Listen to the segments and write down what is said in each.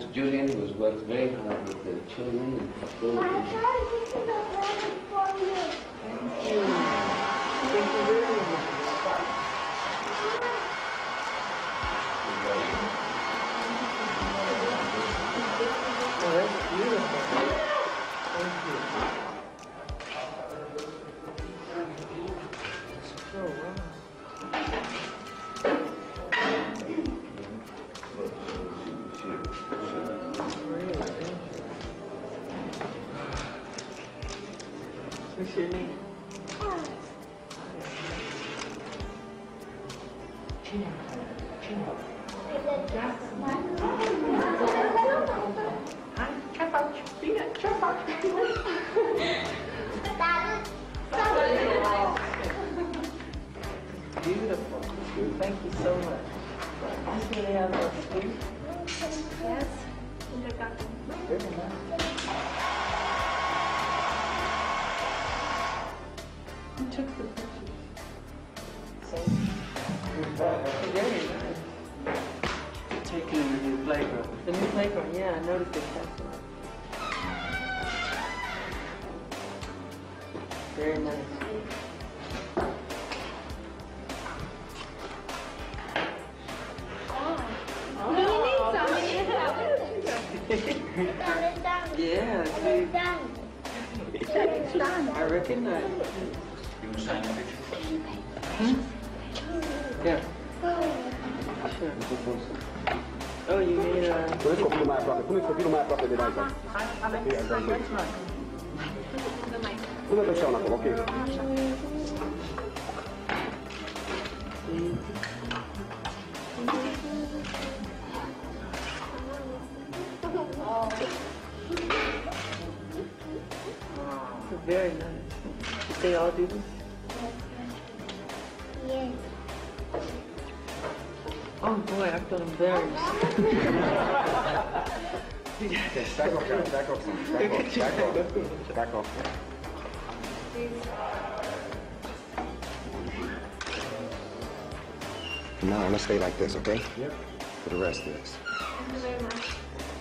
Julian, who's worked very hard with the children and facilities. Thank you very much. Oh, that's beautiful. Thank you. Oh, wow. What's your name? Beautiful. Thank you so much. This really has a sweet. Yes. Very nice. Who took the pictures? Very nice. Taking the new playground. The new playground, yeah, I noticed the castle. Very nice. Yeah, I recognize it. You want to sign a picture? Yeah. Sure. Oh, you made a... Puneți copilul mai aproape, puneți copilul mai aproape de Daisa. Pune pe scaun acolo, ok. Very nice. Did they all do this? Yes. Oh boy, I feel embarrassed. Back off, guys, back off, back off, back off. Now, let's stay like this, okay? Yep. For the rest of this. Thank you very much.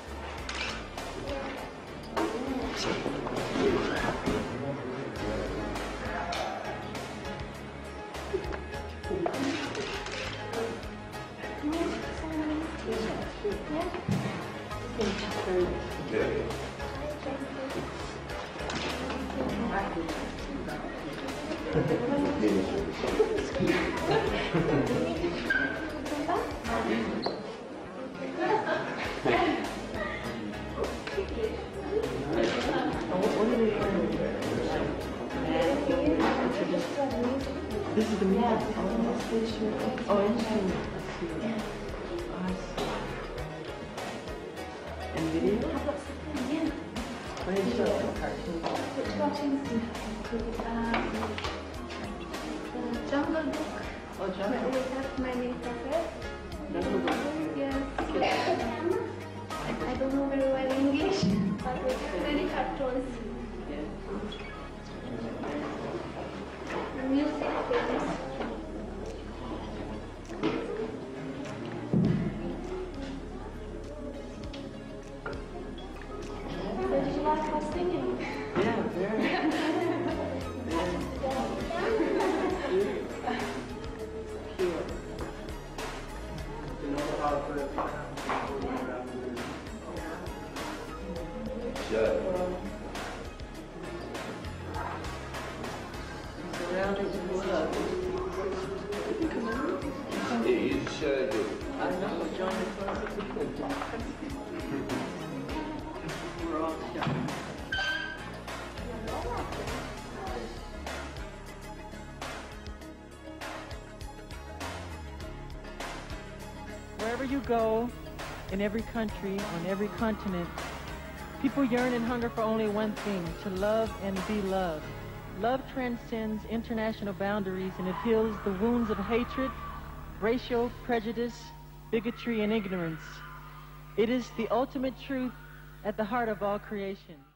This is the music. Oh, instrument. I see. And video? What is your cartoon? Jungle Book. Oh, Jungle Book. We have many puppets. Jungle Book. Yes. I don't know very well English, but we have many cartoons. Music films. So did you like us singing? Yeah, very. Pure. Surrounded with love. It's good. I know, John is we're all shocked. Wherever you go, in every country, on every continent, people yearn and hunger for only one thing, to love and be loved. Love transcends international boundaries and it heals the wounds of hatred, racial prejudice, bigotry, and ignorance. It is the ultimate truth at the heart of all creation.